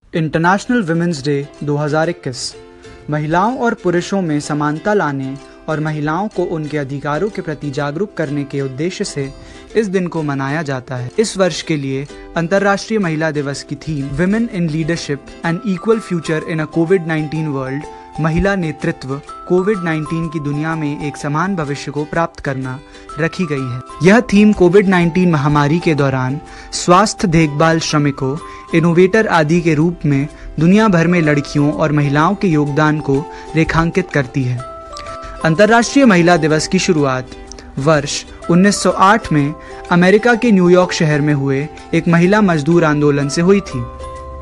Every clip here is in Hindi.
इंटरनेशनल विमेंस डे 2021 महिलाओं और पुरुषों में समानता लाने और महिलाओं को उनके अधिकारों के प्रति जागरूक करने के उद्देश्य से इस दिन को मनाया जाता है। इस वर्ष के लिए अंतर्राष्ट्रीय महिला दिवस की theme women in leadership and equal future in a कोविड-19 वर्ल्ड, महिला नेतृत्व कोविड-19 की दुनिया में एक समान भविष्य को प्राप्त करना रखी गई है। यह थीम कोविड-19 महामारी के दौरान स्वास्थ्य देखभाल श्रमिकों, इनोवेटर आदि के रूप में दुनिया भर में लड़कियों और महिलाओं के योगदान को रेखांकित करती है। अंतर्राष्ट्रीय महिला दिवस की शुरुआत वर्ष 1908 में अमेरिका के न्यूयॉर्क शहर में हुए एक महिला मजदूर आंदोलन से हुई थी,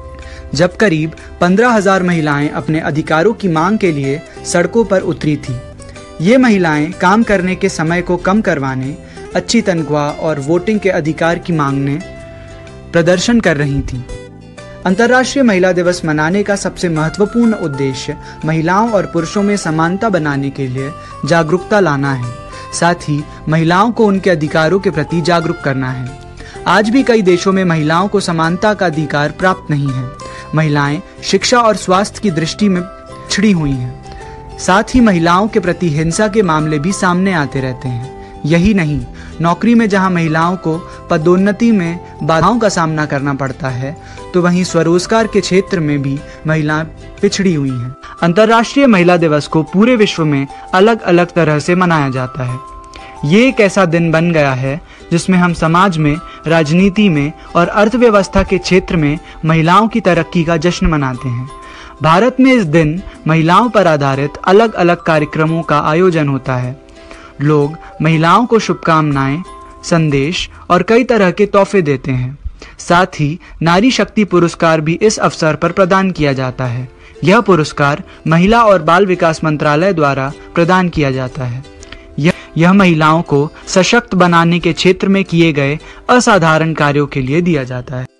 जब करीब 15,000 महिलाएं अपने अधिकारों की मांग के लिए सड़कों पर उतरी थी। ये महिलाएं काम करने के समय को कम करवाने, अच्छी तनख्वाह और वोटिंग के अधिकार की मांगने प्रदर्शन कर रही थीं। अंतर्राष्ट्रीय महिला दिवस मनाने का सबसे महत्वपूर्ण उद्देश्य महिलाओं और पुरुषों में समानता बनाने के लिए जागरूकता लाना है, साथ ही महिलाओं को उनके अधिकारों के प्रति जागरूक करना है। आज भी कई देशों में महिलाओं को समानता का अधिकार प्राप्त नहीं है। महिलाएं शिक्षा और स्वास्थ्य की दृष्टि में पिछड़ी हुई हैं। साथ ही महिलाओं के प्रति हिंसा के मामले भी सामने आते रहते हैं। यही नहीं, नौकरी में जहां महिलाओं को पदोन्नति में बाधाओं का सामना करना पड़ता है, तो वहीं स्वरोजगार के क्षेत्र में भी महिलाएं पिछड़ी हुई हैं। अंतर्राष्ट्रीय महिला दिवस को पूरे विश्व में अलग अलग तरह से मनाया जाता है। ये एक ऐसा दिन बन गया है जिसमें हम समाज में, राजनीति में और अर्थव्यवस्था के क्षेत्र में महिलाओं की तरक्की का जश्न मनाते हैं। भारत में इस दिन महिलाओं पर आधारित अलग अलग कार्यक्रमों का आयोजन होता है। लोग महिलाओं को शुभकामनाएं, संदेश और कई तरह के तोहफे देते हैं। साथ ही नारी शक्ति पुरस्कार भी इस अवसर पर प्रदान किया जाता है। यह पुरस्कार महिला और बाल विकास मंत्रालय द्वारा प्रदान किया जाता है। यह महिलाओं को सशक्त बनाने के क्षेत्र में किए गए असाधारण कार्यों के लिए दिया जाता है।